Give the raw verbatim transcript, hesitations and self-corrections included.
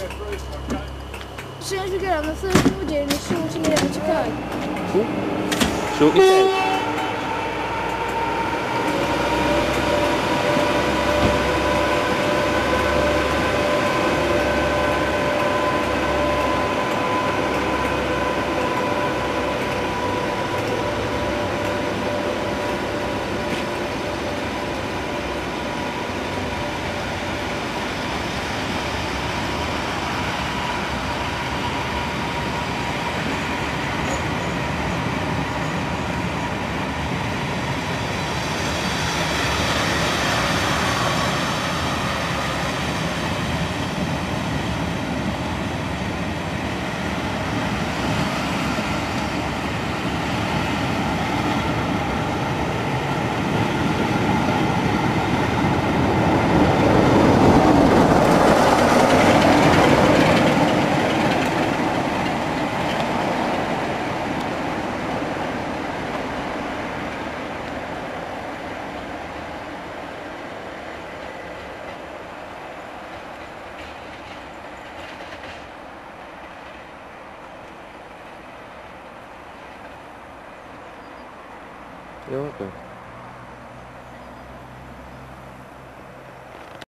As soon as we get on, the first thing we're doing is sorting it out to go. Cool. Sort it out. You're welcome.